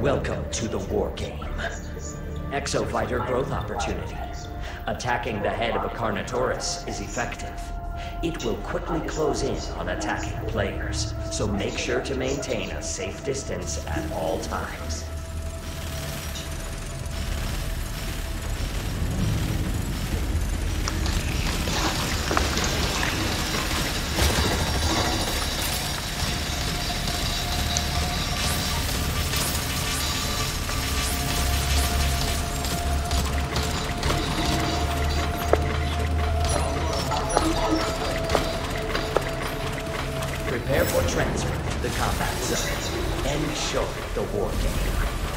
Welcome to the war game. Exofighter growth opportunity. Attacking the head of a Carnotaurus is effective. It will quickly close in on attacking players, so make sure to maintain a safe distance at all times. Prepare for transfer to the combat zone. End short the war game.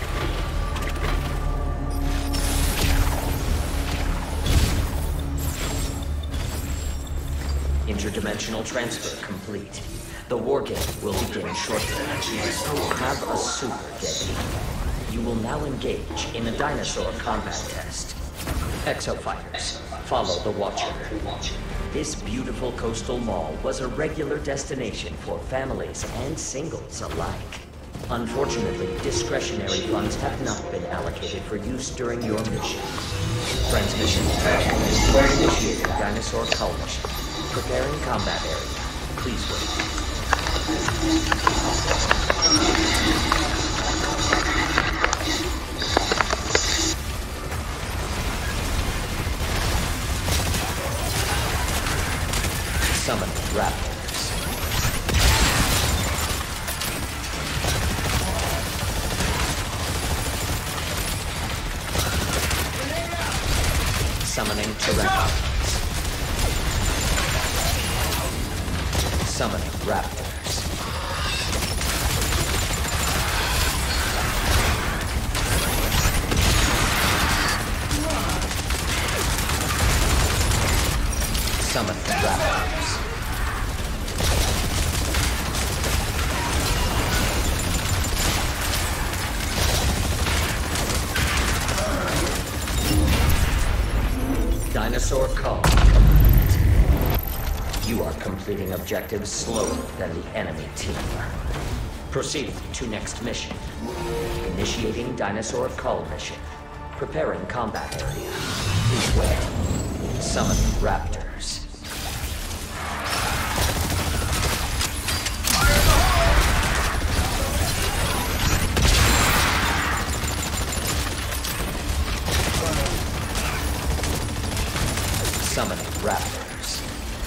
Interdimensional transfer complete. The war game will begin shortly. Have a super day. You will now engage in a dinosaur combat test. Exofighters, follow the Watcher. This beautiful coastal mall was a regular destination for families and singles alike. Unfortunately, discretionary funds have not been allocated for use during your mission. Transmission initiating dinosaur cull mission. Preparing combat area. Please wait. Summon raptors. Summoning Tyrannosaurus. Summoning raptors. Summoning raptors. Dinosaur Cull complete. You are completing objectives slower than the enemy team. Proceeding to next mission. Initiating Dinosaur Cull mission. Preparing combat area. Please wait. Summoning raptors. Summoning raptors.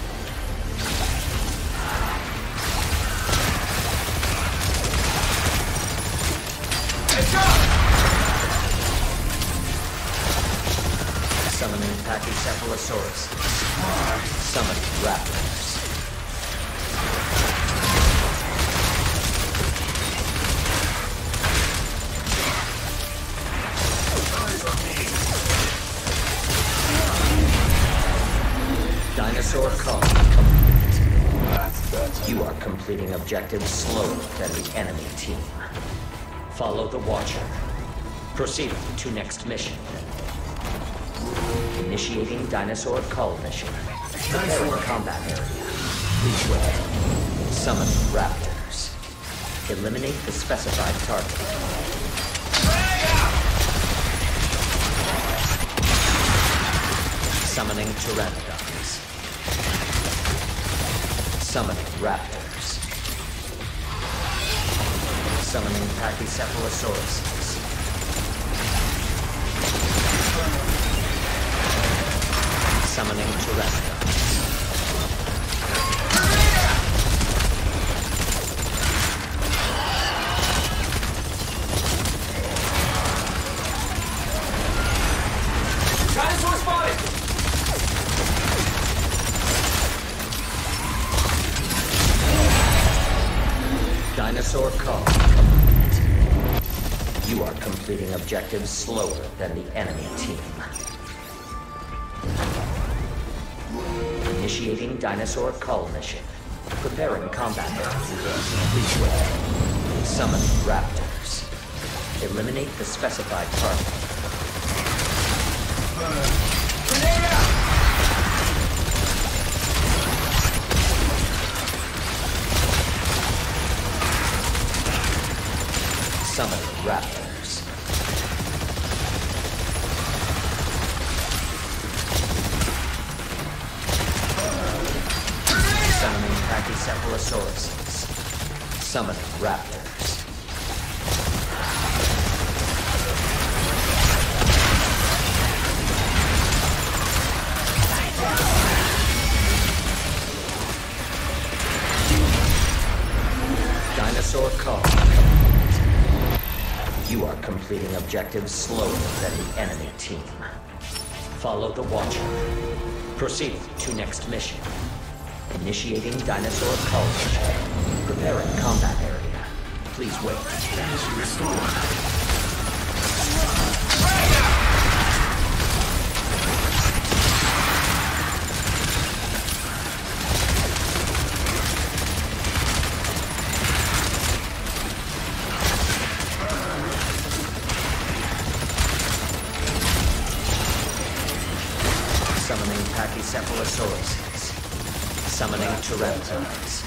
Summoning Pachycephalosaurus. Summoning raptors. Dinosaur Cull complete. You are completing objectives slower than the enemy team. Follow the Watcher. Proceeding to next mission. Initiating Dinosaur Cull mission. Preparing combat area. Please wait. Summon raptors. Eliminate the specified target. Summoning Pteranodons. Summoning raptors. Summoning Pachycephalosaurus. Summoning Pteranodons. Dinosaur spotted! Dinosaur Cull complete. You are completing objectives slower than the enemy team. Initiating Dinosaur Cull mission. Preparing combat area. Please wait. Summoning raptors. Eliminate the specified target. Summoning raptors. Cephalosauruses. Summoning raptors. Dinosaur call. You are completing objectives slower than the enemy team. Follow the Watcher. Proceed to next mission. Initiating dinosaur call mission. Preparing combat area. Please wait. Energy restored. Summoning Pachycephalosauruses. Summoning Pteranodons.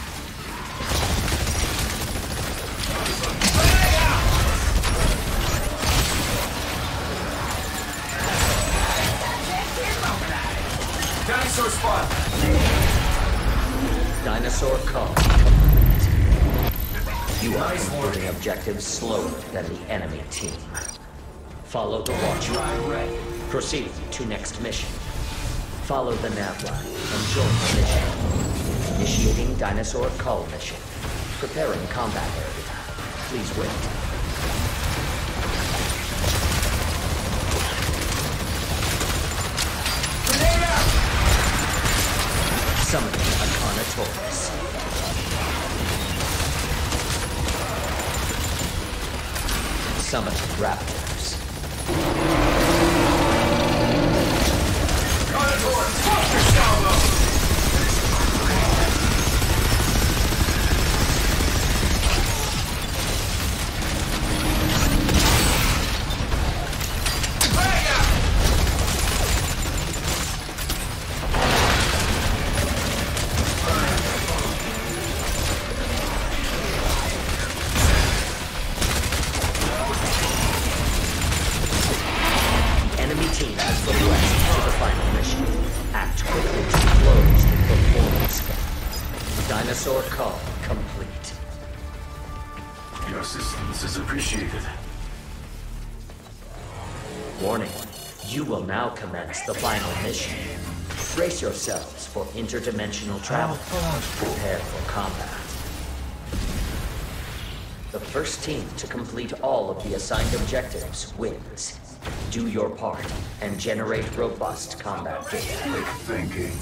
Dinosaur spot. Dinosaur call. You are completing objectives slower than the enemy team. Follow the Watcher. Proceed to next mission. Follow the nav line and join the mission. Initiating dinosaur call mission. Preparing combat area. Please wait. Grenade out! Summoning a Carnotaurus. Summoning raptors. Carnotaurus, fuck your salvo! Dinosaur call complete. Your assistance is appreciated. Warning, you will now commence the final mission. Brace yourselves for interdimensional travel. Prepare for combat. The first team to complete all of the assigned objectives wins. Do your part and generate robust combat data. Quick thinking.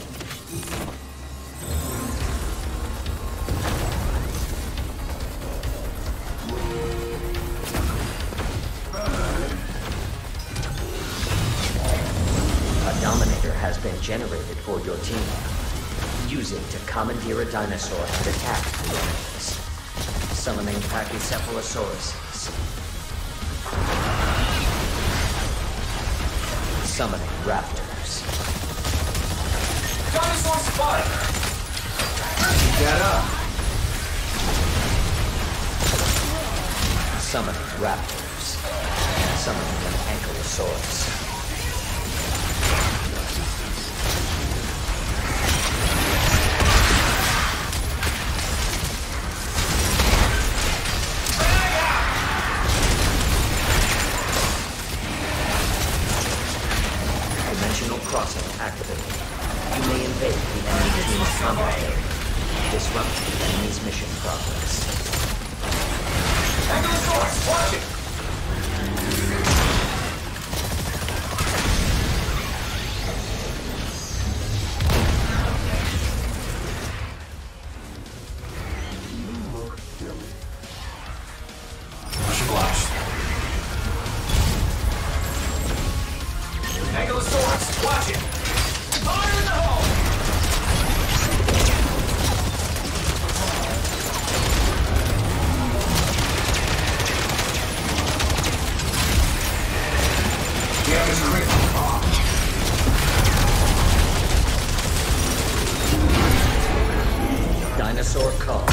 A Dominator has been generated for your team. Use it to commandeer a dinosaur and attack the enemies. Summoning Pachycephalosauruses. Summoning raptors. Dinosaur spotted! Get up! Summoning raptors. Summoning an Ankylosaurus. Dimensional crossing activated. You may invade the enemy team's combat area. Disrupt the enemy's mission progress. Ankylosaurus, watch it! Flash. Ankylosaurus, watch it! Fire in the hole! Damage critical. Dinosaur call.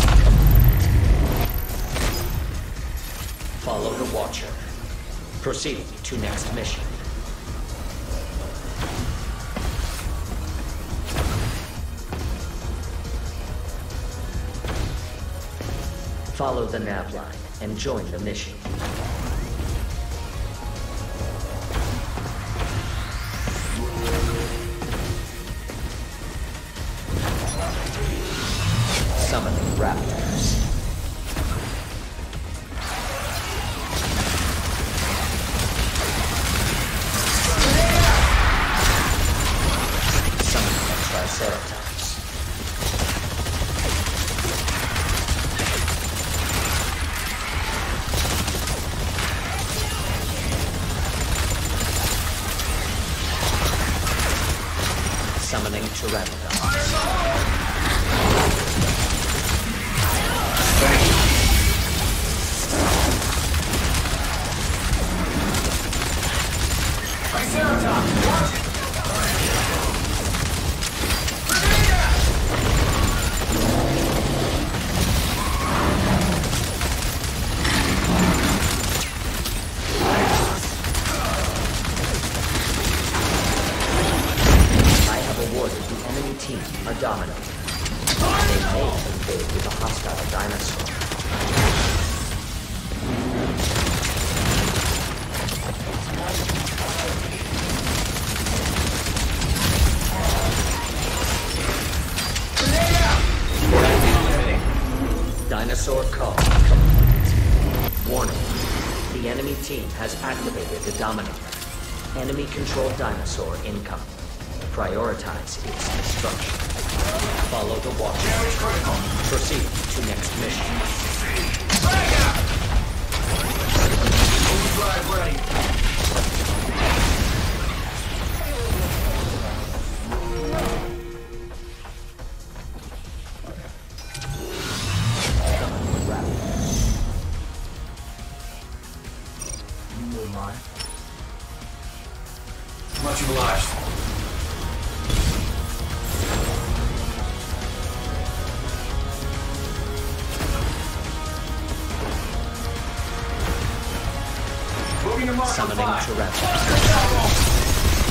Follow the Watcher. Proceed to next mission. Follow the nav line and join the mission. Summoning raptors. Summoning a Triceratops. Summoning Pteranodon. Triceratops, watch it! I have awarded the enemy team a domino. They may invade with a hostile dinosaur. Dinosaur call complete. Warning. The enemy team has activated the domino. Enemy-controlled dinosaur incoming. Prioritize its destruction. Follow the walk. Damage critical. Proceed to next mission. Frag out! Overdrive ready. Summon raptor. You were mine. Much obliged. Moving to mark for Summoning 5. Pteranodon.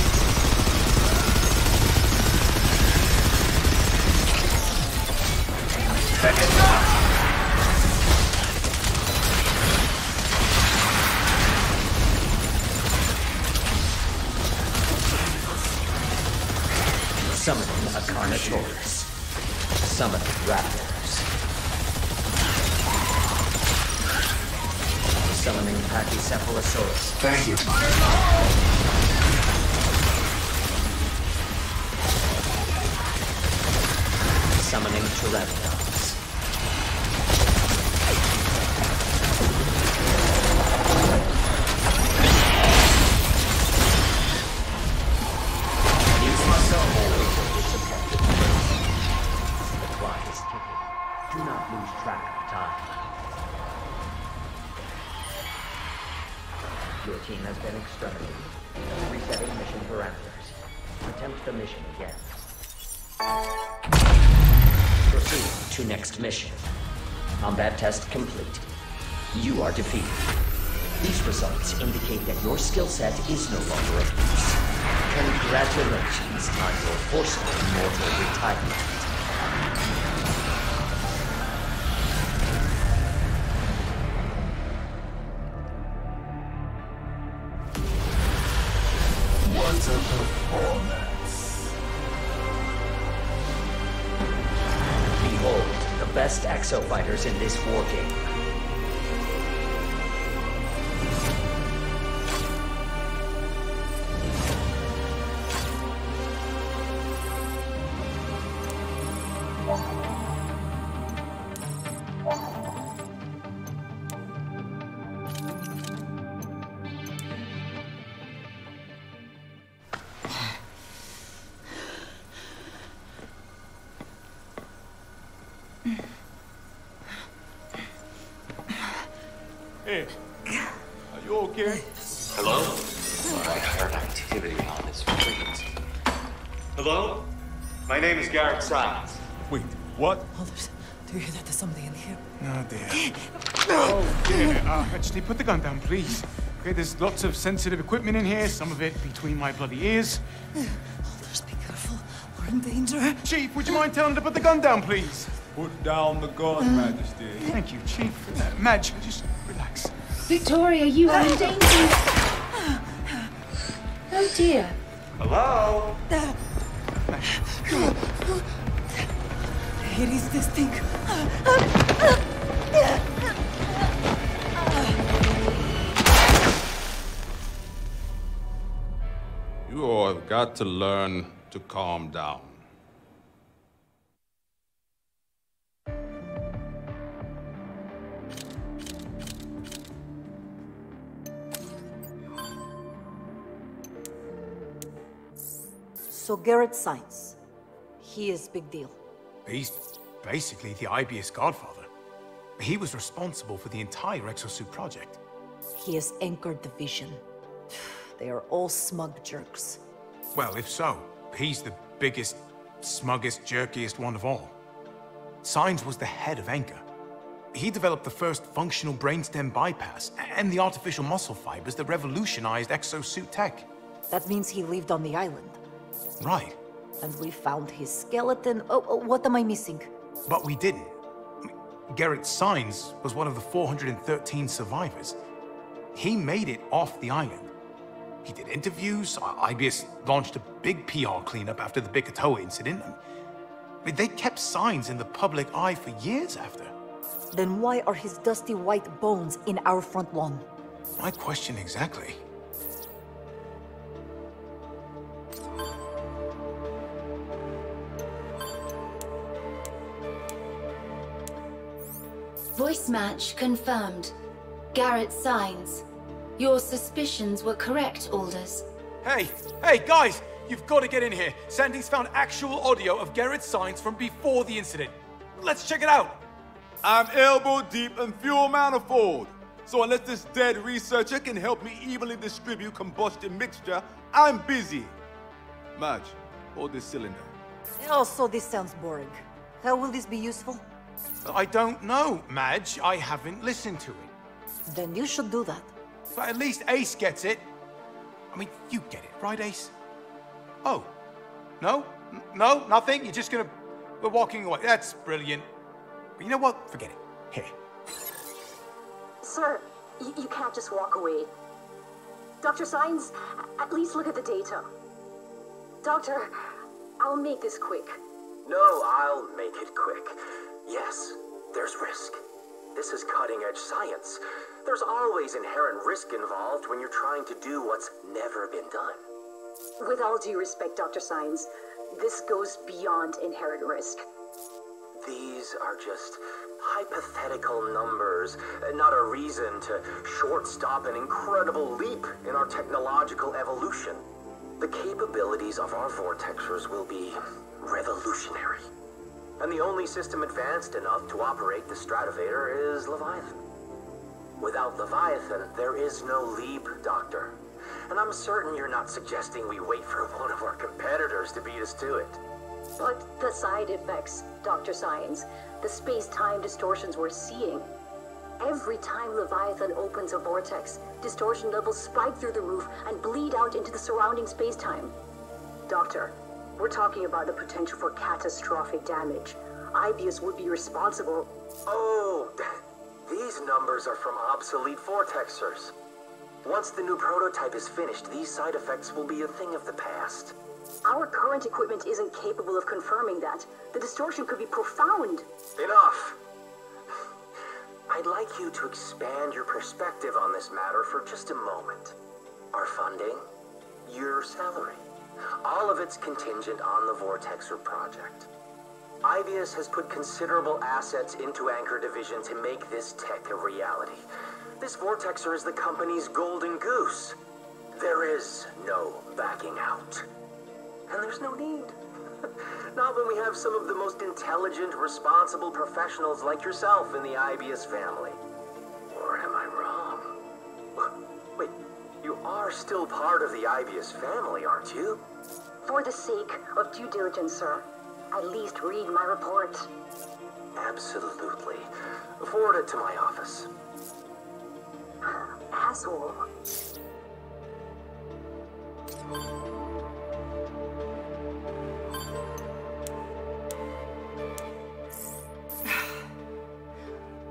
Second shot! Summoning a Carnotaurus. Summoning raptors. Summoning Pachycephalosaurus. Thank you. Summoning Pteranodons. Use myself. The clock is ticking. Do not lose track of time. Your team has been exterminated. Resetting mission parameters. Attempt the mission again. Proceed to next mission. Combat test complete. You are defeated. These results indicate that your skill set is no longer of use. Congratulations on your forceful mortal retirement. What a performance. Behold, the best exofighters in this war game. Hey, are you okay? Hello? I heard activity on this frequency. Hello? My name is Garrett Silence. Wait, what? Others, do you hear that? There's somebody in here. Oh, dear. Oh, dear. Actually, put the gun down, please. Okay, there's lots of sensitive equipment in here, some of it between my bloody ears. Others, be careful. We're in danger. Chief, would you mind telling her to put the gun down, please? Put down the gun, Majesty. Thank you, Chief. Madge, just relax. Victoria, you are in danger. Oh dear. Hello? It is this thing. You all have got to learn to calm down. So Garrett Sines. He is big deal. He's basically the IBS godfather. He was responsible for the entire Exosuit project. He has anchored the vision. They are all smug jerks. Well, if so, he's the biggest, smuggest, jerkiest one of all. Sines was the head of Anchor. He developed the first functional brainstem bypass and the artificial muscle fibers that revolutionized exosuit tech. That means he lived on the island. Right, And we found his skeleton. Oh, what am I missing? but we didn't. Garrett Sines was one of the 413 survivors. He made it off the island. He did interviews. IBS launched a big PR cleanup after the Bikatoa incident. They kept Sines in the public eye for years after. Then why are his dusty white bones in our front lawn? My question exactly. Voice match confirmed. Garrett Sines. Your suspicions were correct, Aldous. Hey, guys! You've got to get in here. Sandy's found actual audio of Garrett Sines from before the incident. Let's check it out. I'm elbow deep in fuel manifold. So unless this dead researcher can help me evenly distribute combustion mixture, I'm busy. Madge, hold this cylinder. Oh, so this sounds boring. How will this be useful? I don't know, Madge. I haven't listened to it. Then you should do that. But at least Ace gets it. I mean, you get it, right, Ace? Oh. No? No? Nothing? You're just gonna... We're walking away. That's brilliant. But you know what? Forget it. Here. Sir, you can't just walk away. Dr. Sines, at least look at the data. Doctor, I'll make this quick. No, I'll make it quick. Yes, there's risk. This is cutting-edge science. There's always inherent risk involved when you're trying to do what's never been done. With all due respect, Dr. Sines, this goes beyond inherent risk. These are just hypothetical numbers, not a reason to short-stop an incredible leap in our technological evolution. The capabilities of our vortexers will be revolutionary. And the only system advanced enough to operate the Stratovator is Leviathan. Without Leviathan, there is no leap, Doctor. And I'm certain you're not suggesting we wait for one of our competitors to beat us to it. But the side effects, Dr. Sines, the space-time distortions we're seeing. Every time Leviathan opens a vortex, distortion levels spike through the roof and bleed out into the surrounding space-time. Doctor, we're talking about the potential for catastrophic damage. IBS would be responsible. Oh, these numbers are from obsolete vortexers. Once the new prototype is finished, these side effects will be a thing of the past. Our current equipment isn't capable of confirming that. The distortion could be profound. Enough! I'd like you to expand your perspective on this matter for just a moment. Our funding, your salary, all of it's contingent on the Vortexer project. IBS has put considerable assets into Anchor Division to make this tech a reality. This Vortexer is the company's golden goose. There is no backing out. And there's no need. Not when we have some of the most intelligent, responsible professionals like yourself in the IBS family. Or am I wrong? Wait, you are still part of the IBS family, aren't you? For the sake of due diligence, sir, at least read my report. Absolutely. Forward it to my office. Asshole.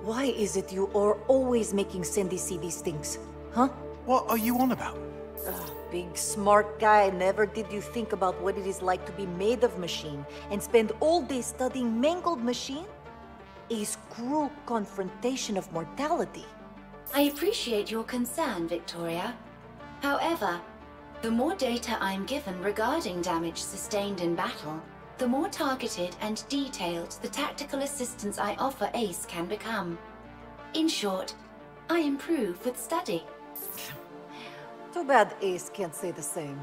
Why is it you are always making Sandy see these things? Huh? What are you on about? Big smart guy, never did you think about what it is like to be made of machine and spend all day studying mangled machine? A cruel confrontation of mortality. I appreciate your concern, Victoria. However, the more data I'm given regarding damage sustained in battle, the more targeted and detailed the tactical assistance I offer Ace can become. In short, I improve with study. Too bad Ace can't say the same.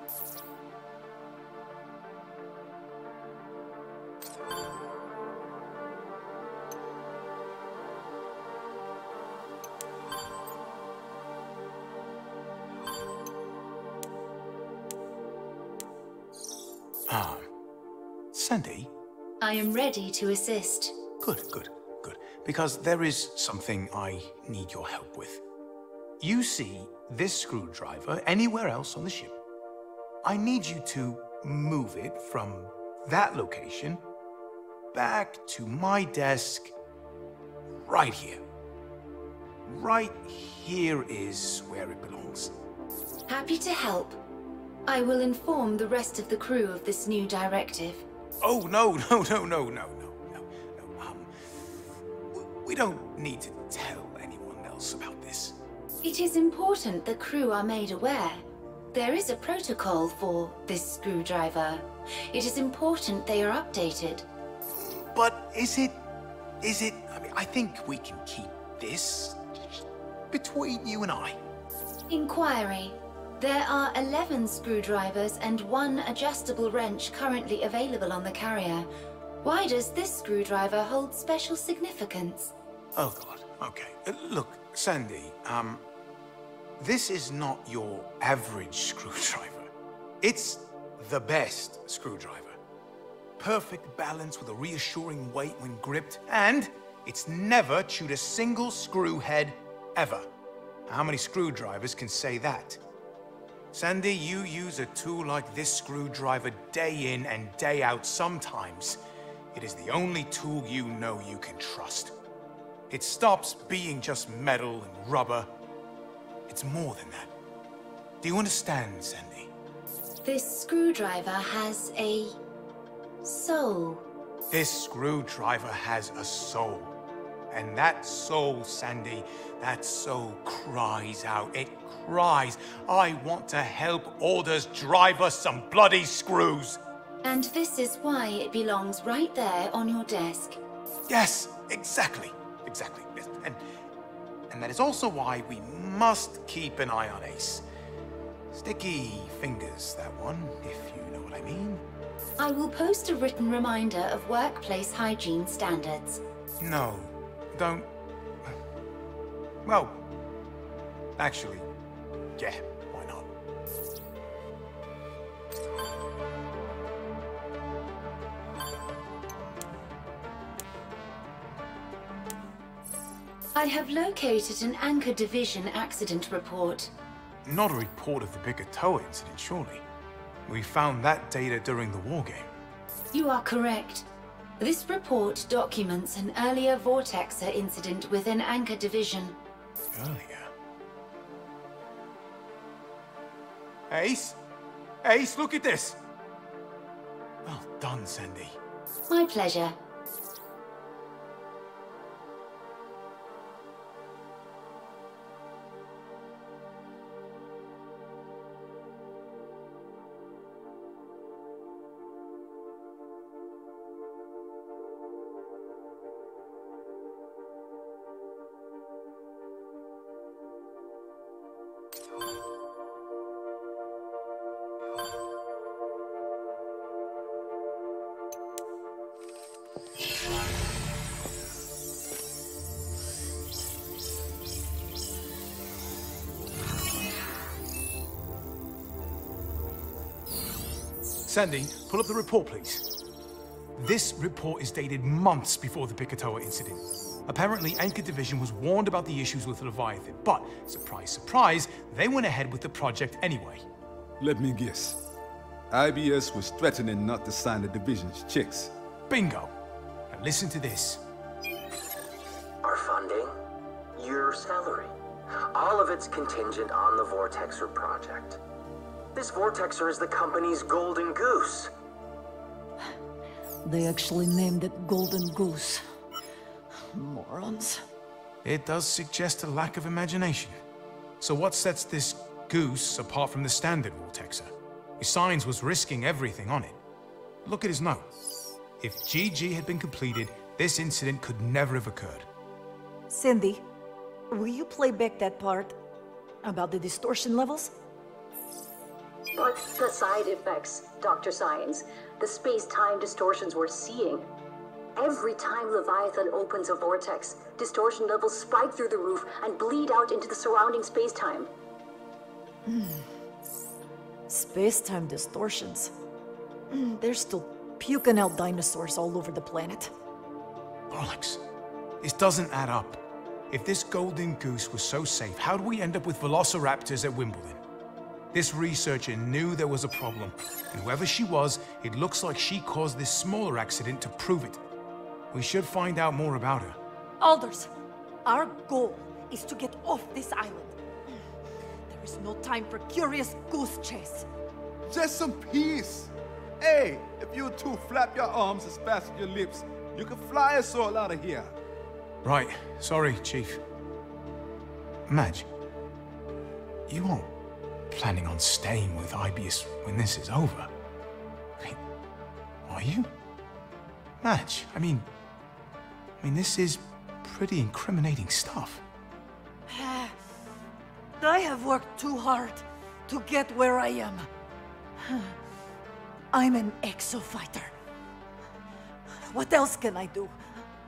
Sandy? I am ready to assist. Good. Because there is something I need your help with. You see this screwdriver anywhere else on the ship? I need you to move it from that location back to my desk right here. Right here is where it belongs. Happy to help. I will inform the rest of the crew of this new directive. Oh, no. We don't need to tell anyone else about this. It is important the crew are made aware. There is a protocol for this screwdriver. It is important they are updated. But is it... I mean, I think we can keep this between you and I. Inquiry. There are 11 screwdrivers and 1 adjustable wrench currently available on the carrier. Why does this screwdriver hold special significance? Oh, God. Okay. Look, Sandy, this is not your average screwdriver. It's the best screwdriver. Perfect balance with a reassuring weight when gripped, and it's never chewed a single screw head ever. How many screwdrivers can say that? Sandy, you use a tool like this screwdriver day in and day out sometimes. It is the only tool you know you can trust. It stops being just metal and rubber. It's more than that. Do you understand, Sandy? This screwdriver has a soul. This screwdriver has a soul. And that soul, Sandy, that soul cries out. It cries, I want to help Orders drive us some bloody screws. And this is why it belongs right there on your desk. Yes, exactly. Yes. And that is also why we must keep an eye on Ace. Sticky fingers, that one, if you know what I mean. I will post a written reminder of workplace hygiene standards. No, don't... Well, actually, yeah, why not? I have located an Anchor Division accident report. Not a report of the Bikatoa incident, surely. We found that data during the war game. You are correct. This report documents an earlier Vortexer incident within Anchor Division. Earlier? Ace? Ace, look at this! Well done, Sandy. My pleasure. Sandy, pull up the report, please. This report is dated months before the Bikatoa incident. Apparently, Anchor Division was warned about the issues with Leviathan, but, surprise, surprise, they went ahead with the project anyway. Let me guess. IBS was threatening not to sign the Division's checks. Bingo. Now listen to this. Our funding funding, your salary. All of it's contingent on the Vortexer project. This Vortexer is the company's golden goose. They actually named it Golden Goose. Morons. It does suggest a lack of imagination. So what sets this goose apart from the standard Vortexer? His Signs was risking everything on it. Look at his note. If GG had been completed, this incident could never have occurred. Cindy, will you play back that part about the distortion levels? But the side effects, Dr. Signs, the space-time distortions we're seeing. Every time Leviathan opens a vortex, distortion levels spike through the roof and bleed out into the surrounding space-time. Space-time distortions. There's still puking out dinosaurs all over the planet. Bollocks. This doesn't add up. If this golden goose was so safe, how do we end up with velociraptors at Wimbledon? This researcher knew there was a problem, and whoever she was, it looks like she caused this smaller accident to prove it. We should find out more about her. Alders, our goal is to get off this island. There is no time for curious goose chase. Just some peace. Hey, if you two flap your arms as fast as your lips, you can fly us all out of here. Right. Sorry, Chief. Madge, you aren't planning on staying with Ibius when this is over? Wait, are you? Madge, I mean, this is pretty incriminating stuff. I have worked too hard to get where I am. I'm an exofighter. What else can I do?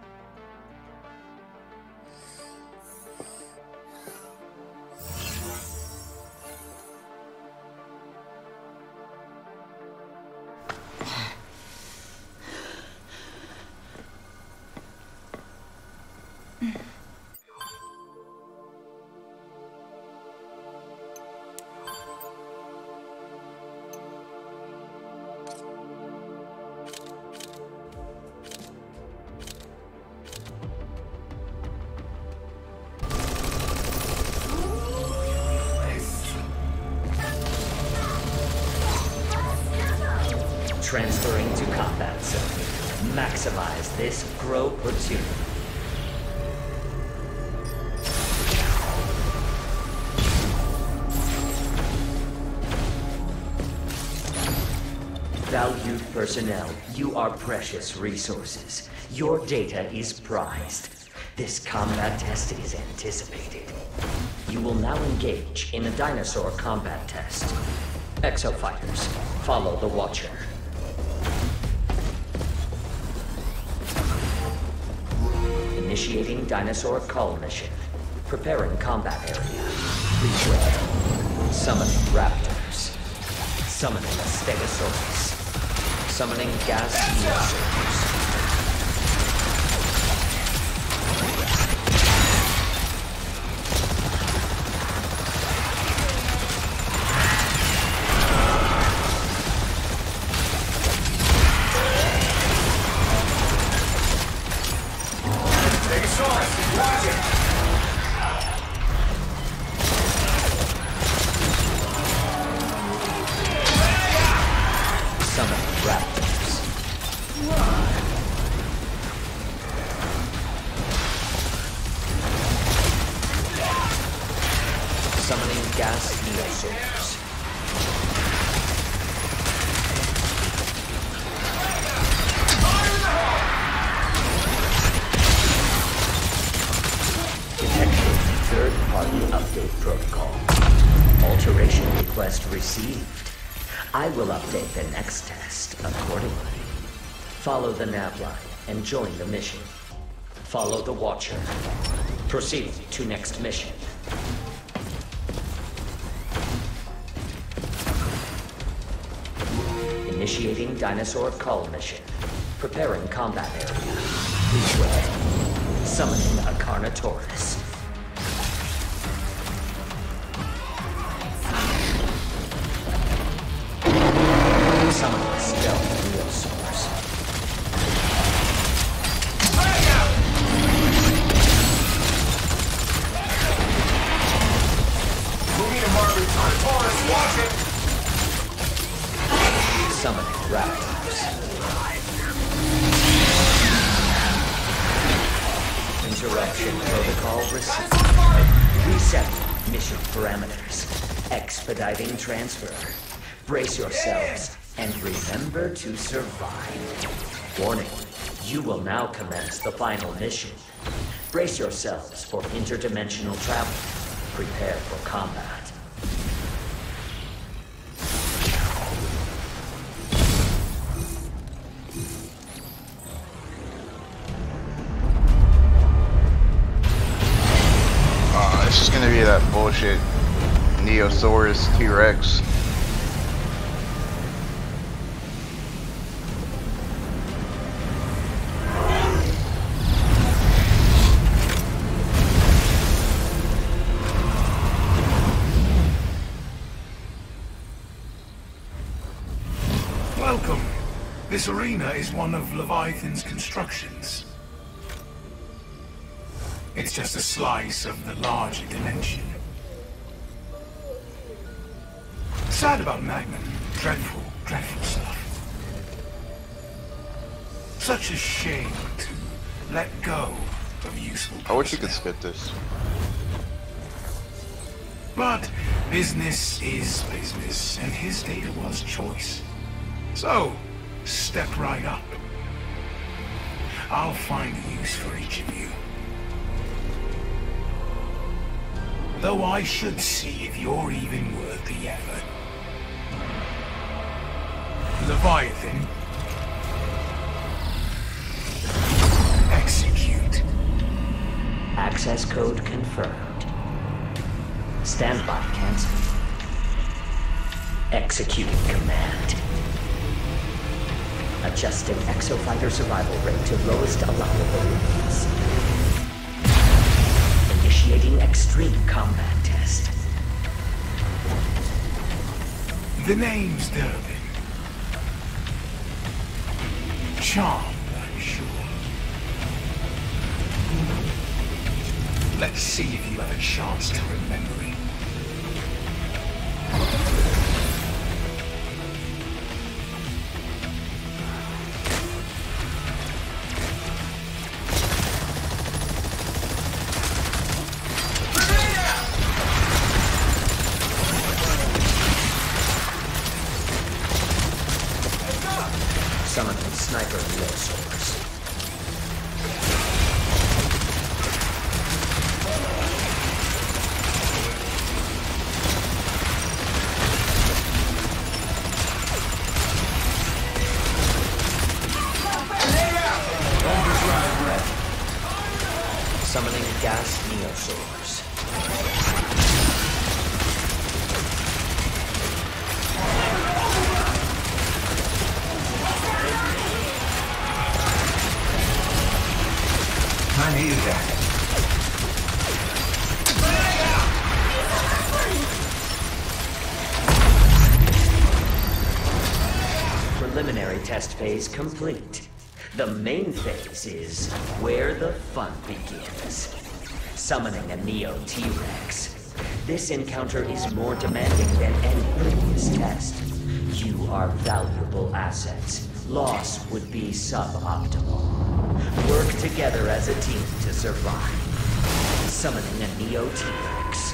Transferring to combat zone. Maximize this grow platoon. Valued personnel, you are precious resources. Your data is prized. This combat test is anticipated. You will now engage in a dinosaur combat test. Exofighters, follow the Watcher. Initiating dinosaur call mission. Preparing combat area. Please wait. Summoning raptors. Summoning a stegosaurus. Summoning gas neosaurs. I will update the next test accordingly. Follow the nav line and join the mission. Follow the Watcher. Proceed to next mission. Initiating dinosaur call mission. Preparing combat area. Please wait. Summoning a Carnotaurus. Summoning a stealth neosaurs. Interruption protocol received. Reset mission parameters. Expediting transfer. Brace yourselves and remember to survive. Warning, you will now commence the final mission. Brace yourselves for interdimensional travel. Prepare for combat. This is gonna be that bullshit Neosaurus T-Rex. Welcome. This arena is one of Leviathan's constructions. It's just a slice of the larger dimension. Sad about Magnum. Dreadful, dreadful stuff. Such a shame to let go of useful I wish you could skip this. But business is business, and his data was choice. So, step right up. I'll find a use for each of you. Though I should see if you're even worth the effort. Leviathan. Execute. Access code confirmed. Standby cancelled. Executing command. Adjusting exofighter survival rate to lowest allowable limits. Initiating extreme combat test. The name's Durbin. Charmed, I'm sure. Let's see if you have a chance to remember it. Summoning sniper Neosaurus. Summoning gas Neosaurus. I needed that. Preliminary test phase complete. The main phase is where the fun begins. Summoning a Neo T-Rex. This encounter is more demanding than any previous test. You are valuable assets. Loss would be suboptimal. Work together as a team to survive. Summoning a Neo T-Rex.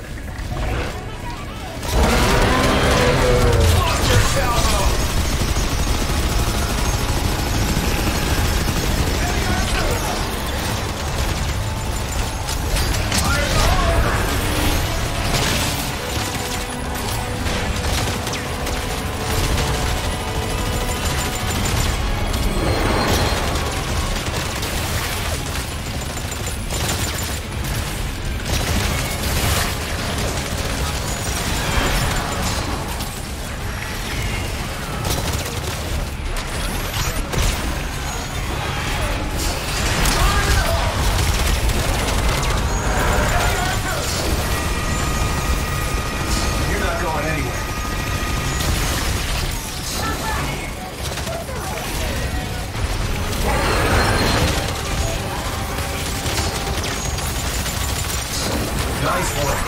Nice work.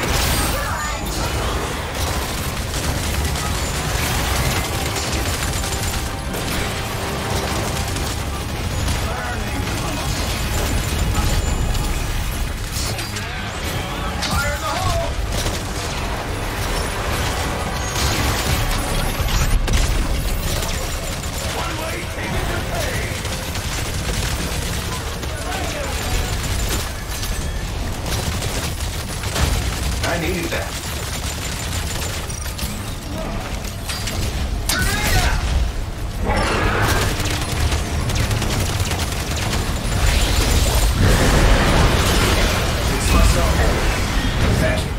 I needed that. It's myself. Thank you.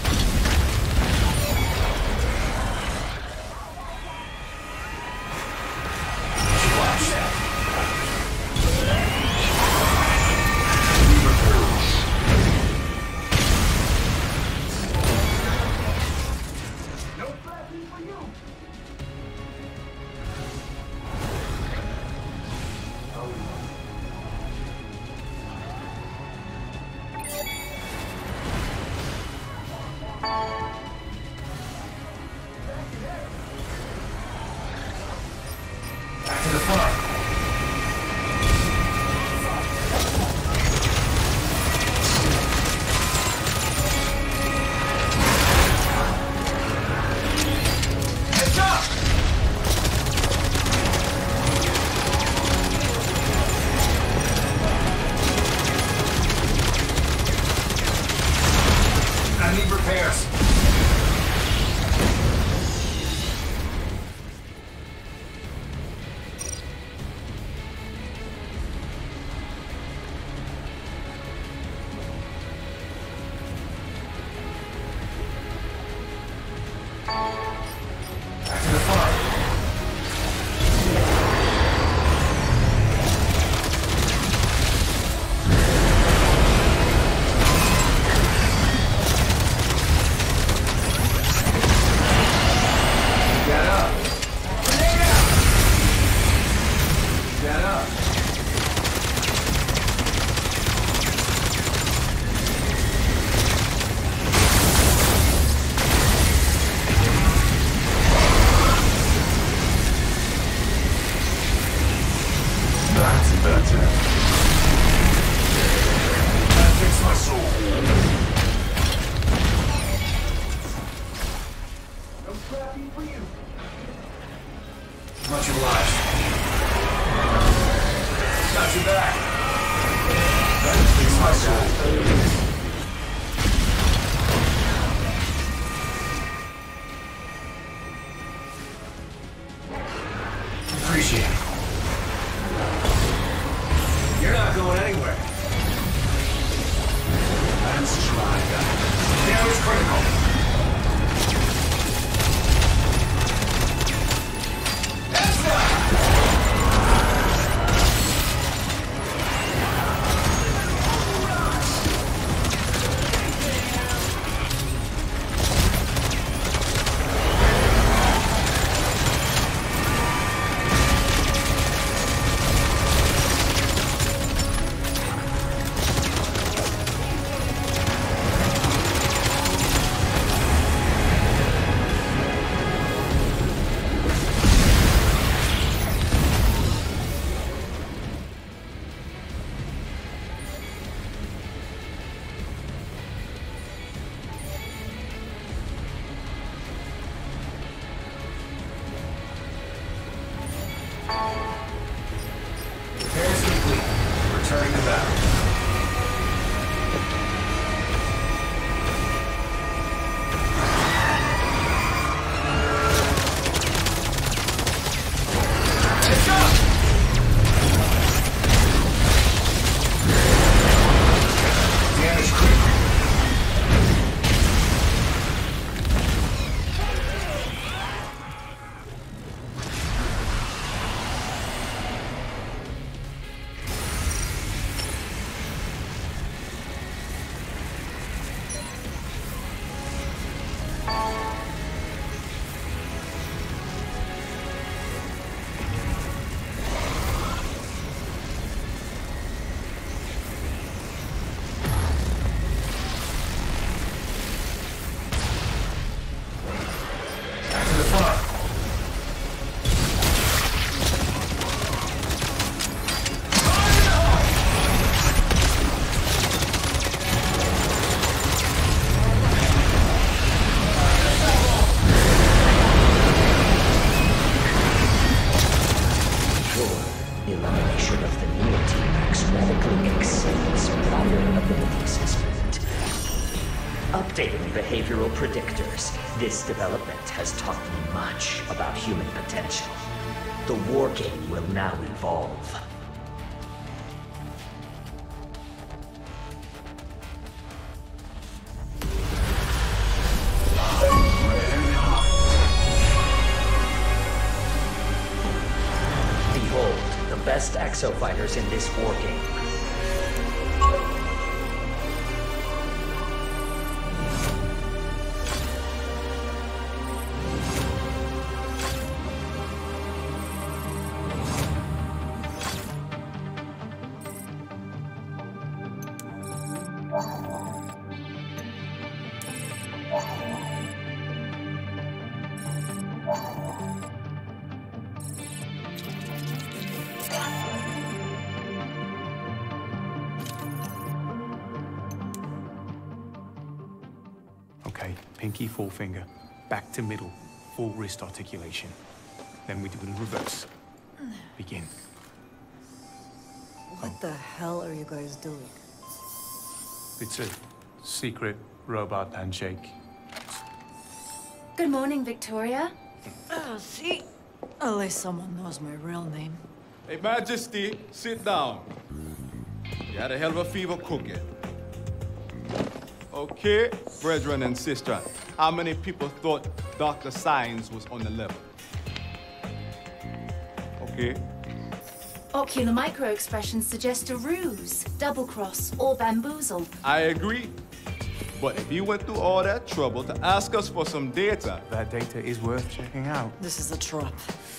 Much obliged. Got your back. That fix my soul. Appreciate it. You're not going anywhere. That's right. Damage critical. Repairs complete. Returning to battle. Let's go! Damage critical. Elimination of the Neo-T-Rex radically exceeds prior ability assessment. Updating behavioral predictors. This development has taught me much about human potential. The war game will now evolve. Behold, the best exofighters in this war game. Okay, pinky, forefinger, back to middle, full wrist articulation. Then we do it in reverse. Begin. What the hell are you guys doing? It's a secret robot handshake. Good morning, Victoria. See? At least someone knows my real name. Hey, Majesty, sit down. You had a hell of a fever cooking. Okay, brethren and sisters, how many people thought Dr. Signs was on the level? Okay. Ocular micro-expressions suggest a ruse, double-cross, or bamboozle. I agree. But if you went through all that trouble to ask us for some data... That data is worth checking out. This is a trap.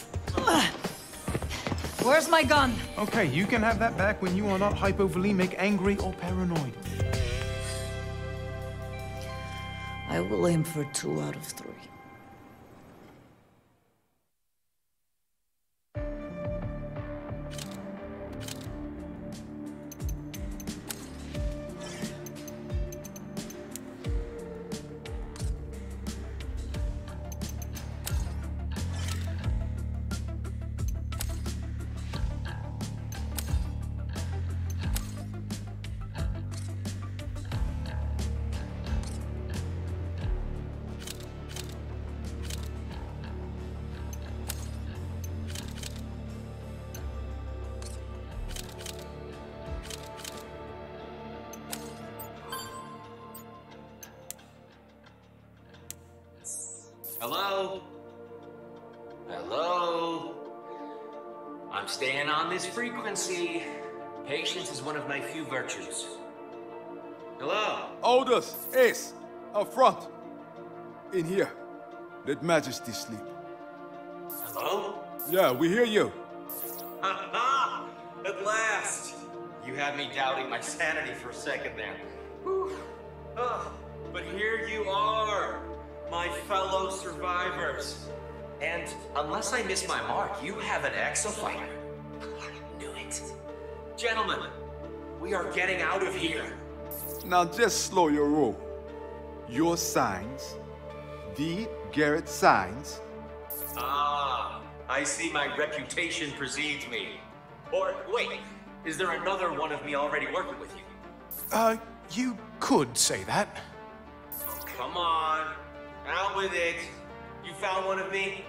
Where's my gun? Okay, you can have that back when you are not hypovolemic, angry, or paranoid. I will aim for 2 out of 3. Hello? Hello? I'm staying on this frequency. Patience is one of my few virtues. Hello? Aldous, Ace, up front. In here. Let Majesty sleep. Hello? Yeah, we hear you. Ha ha! At last! You had me doubting my sanity for a second there. Whew. Oh, but here you are, my fellow survivors. And unless I miss my mark, you have an exofighter. I knew it. Gentlemen, we are getting out of here. Now just slow your roll. Your Signs, the Garrett Signs. Ah, I see my reputation precedes me. Or, wait, is there another one of me already working with you? You could say that. Oh, come on. Out with it. You found one of me?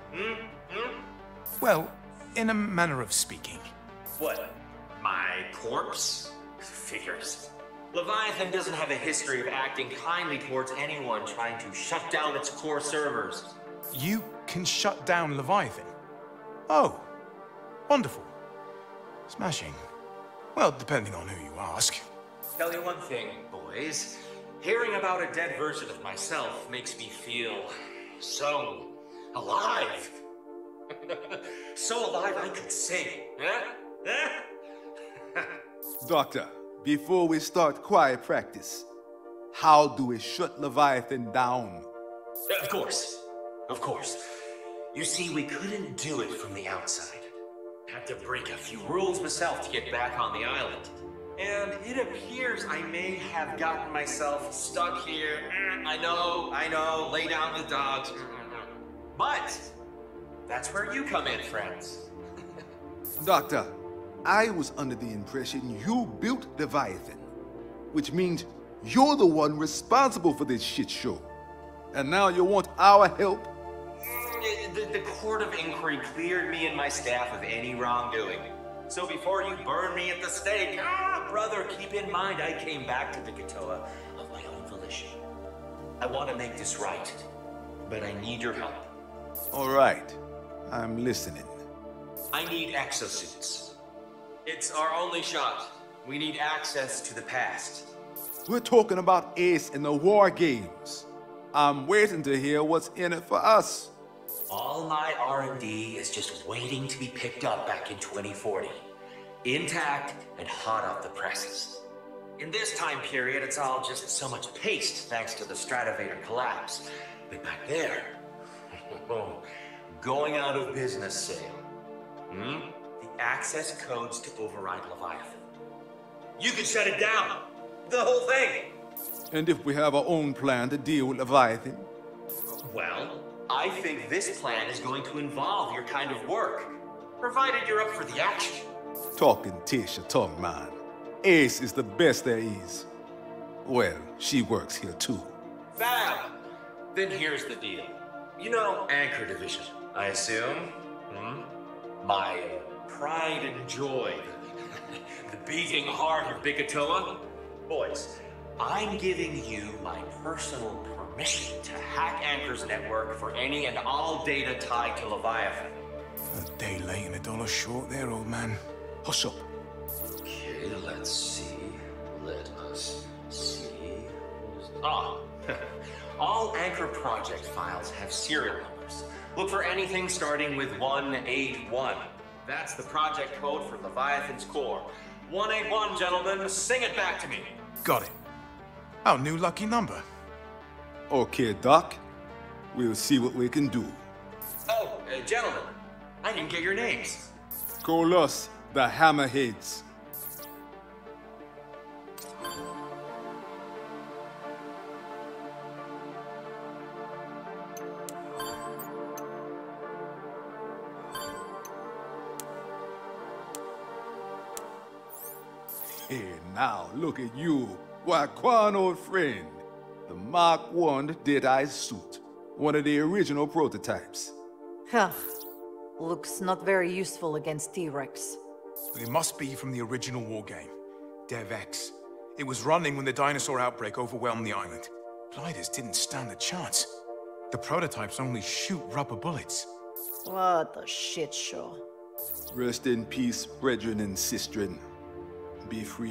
Well, in a manner of speaking. What? My corpse? Figures. Leviathan doesn't have a history of acting kindly towards anyone trying to shut down its core servers. You can shut down Leviathan? Oh, wonderful. Smashing. Well, depending on who you ask. Tell you one thing, boys. Hearing about a dead version of myself makes me feel so alive. So alive I could sing. Doctor, before we start quiet practice, how do we shut Leviathan down? Of course. Of course. You see, we couldn't do it from the outside. Had to break a few rules myself to get back on the island. And it appears I may have gotten myself stuck here. I know, lay down with dogs. But that's where you come in, friends. Doctor, I was under the impression you built Leviathan, which means You're the one responsible for this shit show. And now you want our help? The Court of Inquiry cleared me and my staff of any wrongdoing. So before you burn me at the stake, brother, keep in mind I came back to Vikatoa of my own volition. I want to make this right, but I need your help. All right, I'm listening. I need exosuits. It's our only shot. We need access to the past. We're talking about Ace in the War Games. I'm waiting to hear what's in it for us. All my R&D is just waiting to be picked up back in 2040. Intact and hot off the presses. In this time period, it's all just so much paste thanks to the Stratovator collapse. But back there, going out of business sale. The access codes to override Leviathan. You can shut it down. The whole thing. And if we have our own plan to deal with Leviathan? Well, I think this plan is going to involve your kind of work, provided you're up for the action. Talking Tisha tongue, man. Ace is the best there is. Well, she works here too. Fab! Then here's the deal. You know Anchor Division, I assume? My pride and joy. The beating heart of Vikatoa? Boys, I'm giving you my personal permission to hack Anchor's network for any and all data tied to Leviathan. A day late and $1 short there, old man. Hush up. Okay, let's see. Let us see. All Anchor project files have serial numbers. Look for anything starting with 181. That's the project code for Leviathan's core. 181, gentlemen. Sing it back to me. Got it. Our new lucky number. Okay, Doc. We'll see what we can do. Oh, gentlemen. I didn't get your names. Call us the Hammerheads. Hey, now, look at you. Why, Quan, old friend. The Mark I Deadeye suit. One of the original prototypes. Huh. Looks not very useful against T-Rex. It must be from the original war game, DevX. It was running when the dinosaur outbreak overwhelmed the island. Gliders didn't stand a chance. The prototypes only shoot rubber bullets. What a shit show. Rest in peace, brethren and sistren. Be free.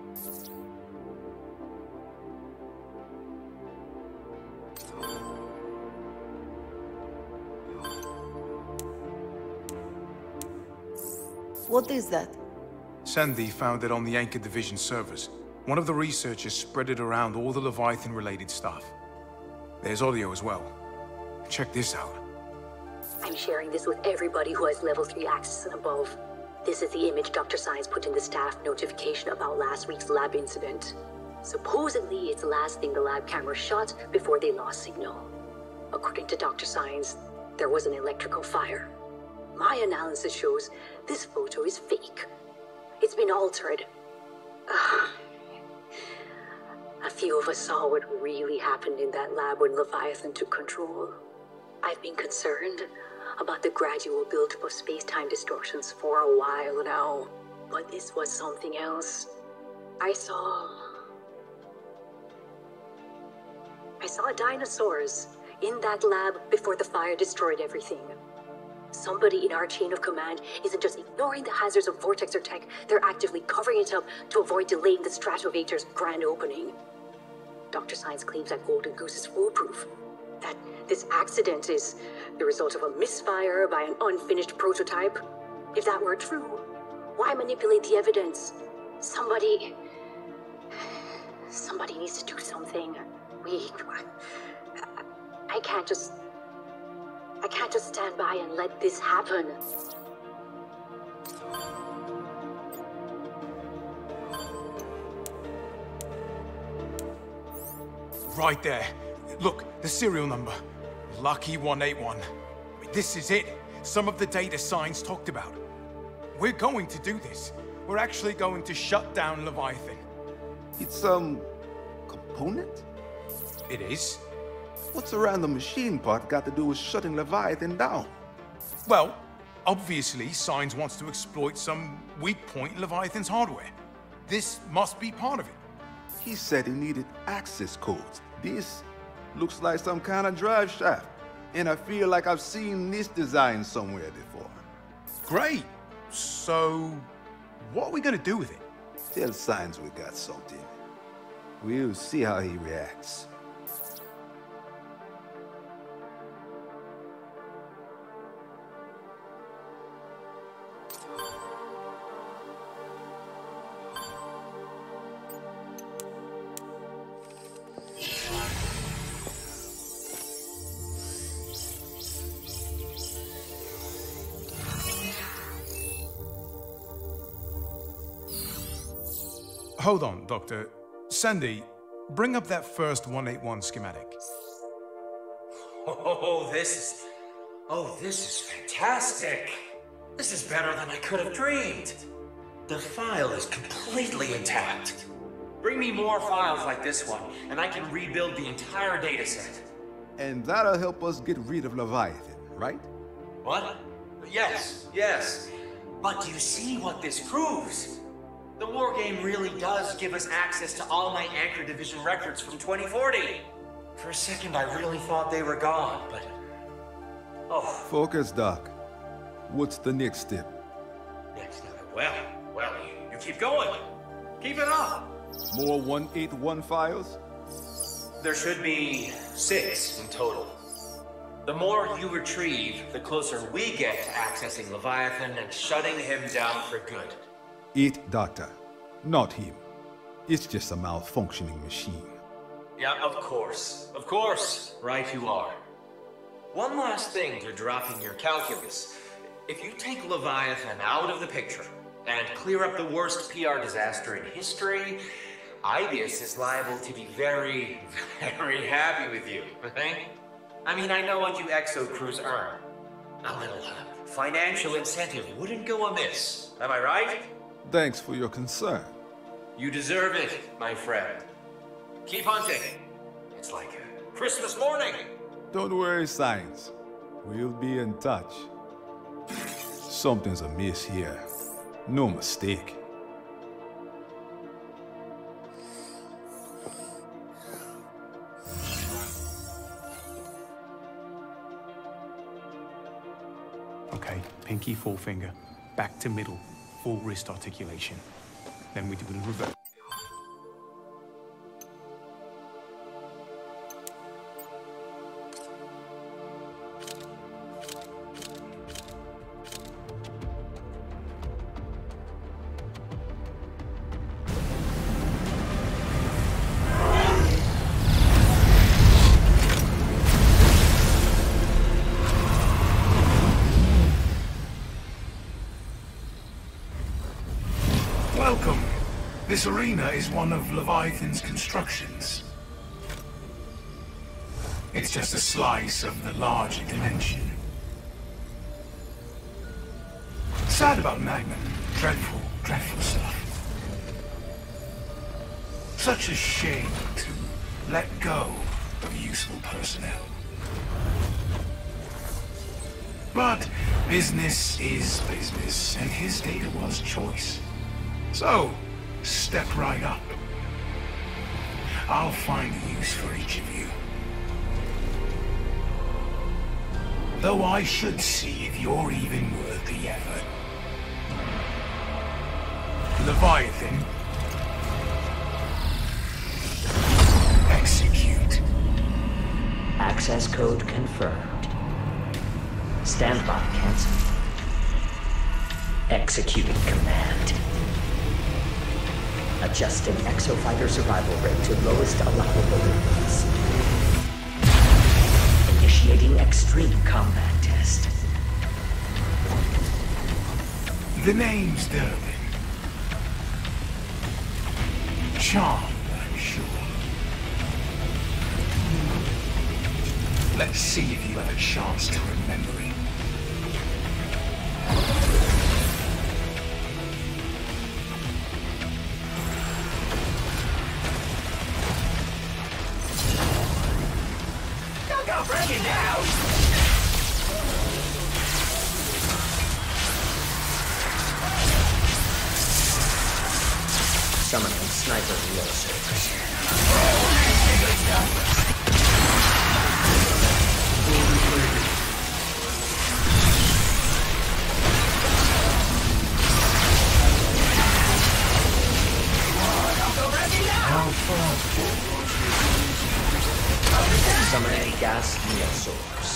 What is that? Sandy found it on the Anchor Division servers. One of the researchers spread it around all the Leviathan-related stuff. There's audio as well. Check this out. I'm sharing this with everybody who has level 3 access and above. This is the image Dr. Science put in the staff notification about last week's lab incident. Supposedly, it's the last thing the lab camera shot before they lost signal. According to Dr. Science, there was an electrical fire. My analysis shows this photo is fake. It's been altered. A few of us saw what really happened in that lab when Leviathan took control. I've been concerned about the gradual buildup of space-time distortions for a while now, but this was something else. I saw dinosaurs in that lab before the fire destroyed everything. Somebody in our chain of command isn't just ignoring the hazards of Vortexer tech, they're actively covering it up to avoid delaying the Stratovator's grand opening. Dr. Science claims that Golden Goose is foolproof. That this accident is the result of a misfire by an unfinished prototype. If that were true, why manipulate the evidence? Somebody needs to do something. I can't just stand by and let this happen. Right there. Look, the serial number. Lucky 181. This is it. Some of the data Science talked about. We're going to do this. We're actually going to shut down Leviathan. It's, come component? It is. What's a random machine part got to do with shutting Leviathan down? Well, obviously, Signs wants to exploit some weak point in Leviathan's hardware. This must be part of it. He said he needed access codes. This looks like some kind of drive shaft. And I feel like I've seen this design somewhere before. Great. So, what are we gonna do with it? Tell Signs we got something. We'll see how he reacts. Hold on, Doctor. Sandy, bring up that first 181 schematic. Oh, this is fantastic. This is better than I could have dreamed. The file is completely intact. Bring me more files like this one, and I can rebuild the entire dataset. And that'll help us get rid of Leviathan, right? What? Yes. But do you see what this proves? The war game really does give us access to all my Anchor Division records from 2040. For a second, I really thought they were gone, but... Oh. Focus, Doc. What's the next step? Well, you keep going. Keep it up. More 181 files? There should be 6 in total. The more you retrieve, the closer we get to accessing Leviathan and shutting him down for good. It, Doctor. Not him. It's just a malfunctioning machine. Yeah, of course. Right you are. One last thing to drop in your calculus. If you take Leviathan out of the picture and clear up the worst PR disaster in history, Ibius is liable to be very, very happy with you, okay? I mean, I know what you Exo crews earn. A little financial incentive wouldn't go amiss. Am I right? Thanks for your concern. You deserve it, my friend. Keep hunting. It's like Christmas morning. Don't worry, Signs. We'll be in touch. Something's amiss here. No mistake. Okay, pinky, forefinger, back to middle, full wrist articulation. Then we do it in reverse. Welcome. This arena is one of Leviathan's constructions. It's just a slice of the larger dimension. Sad about Magnum. Dreadful, dreadful stuff. Such a shame to let go of useful personnel. But business is business, and his data was choice. So, step right up. I'll find a use for each of you. Though I should see if you're even worth the effort. Leviathan. Execute. Access code confirmed. Standby cancelled. Executing command. Adjusting exofighter survival rate to lowest allowable limits. Initiating extreme combat test. The name's Durbin. Charmed, I'm sure. Let's see if you have a chance to remember it. go breaking down! Summoning sniper Neosaurs. Summoning gas Neosaurs.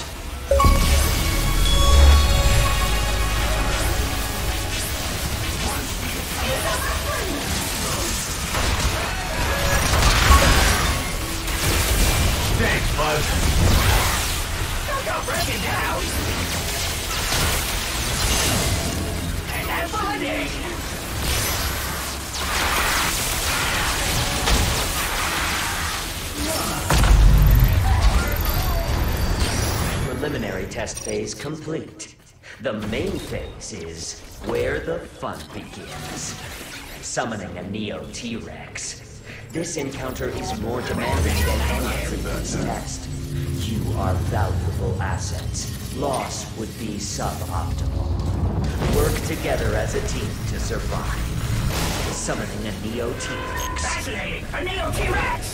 Thanks, bud. Don't go breaking down! And that's funding! Preliminary test phase complete. The main phase is where the fun begins. Summoning a Neo T-Rex. This encounter is more demanding than any previous test. You are valuable assets. Loss would be suboptimal. Work together as a team to survive. Summoning a Neo T-Rex. Fascinating! A Neo T-Rex!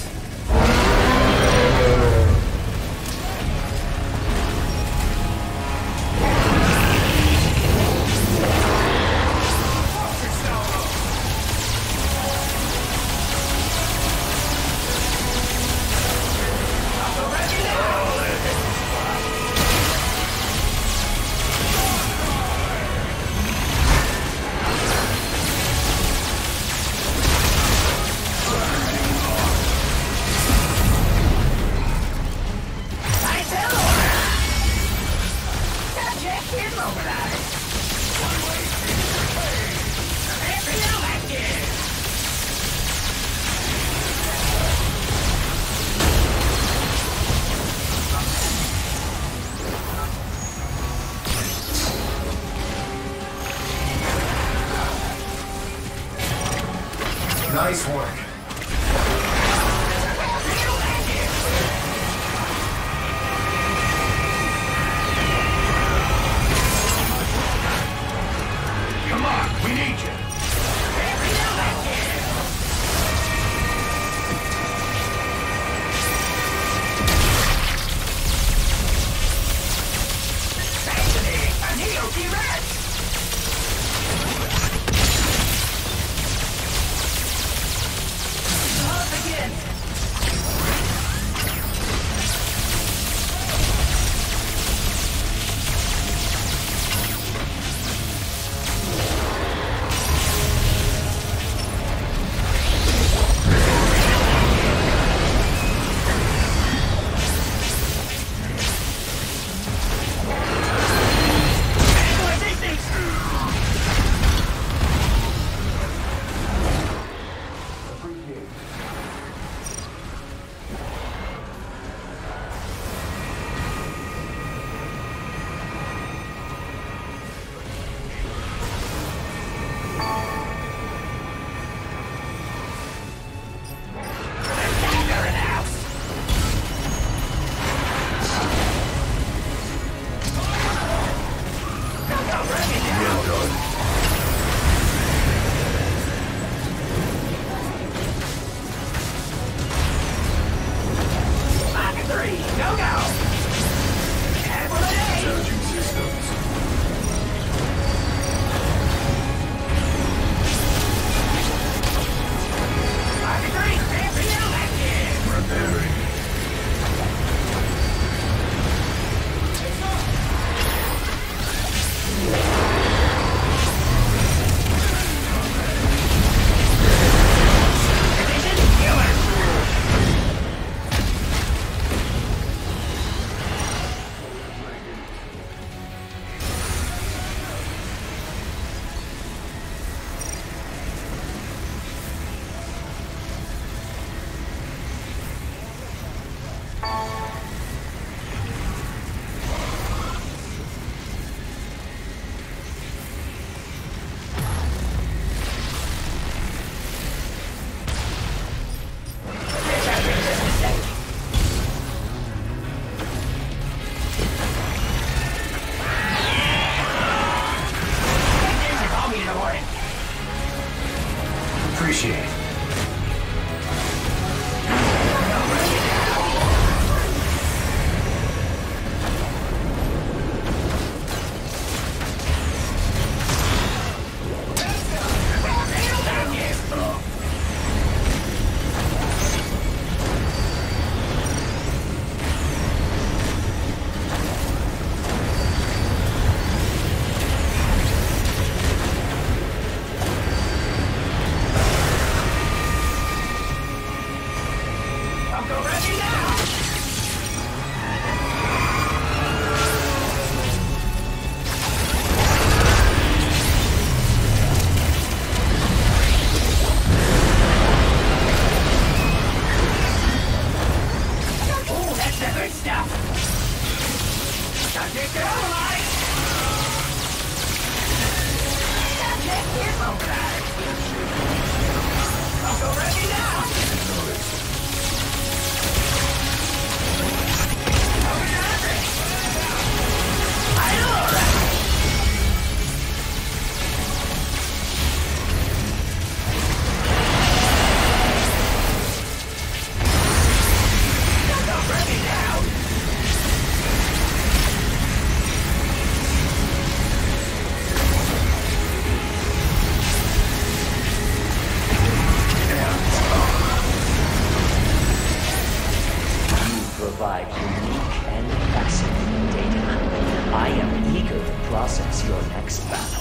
Provide unique and fascinating data. I am eager to process your next battle.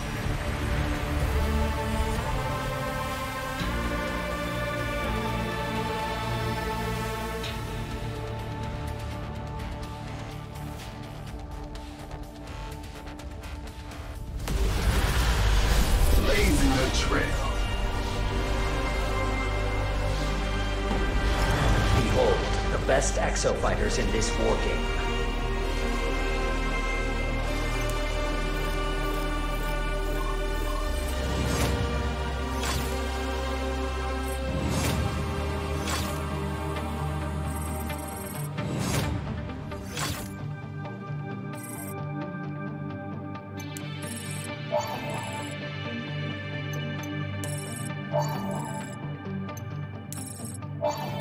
Blazing the trail. Behold, the best exo fighters in this war game. Oh.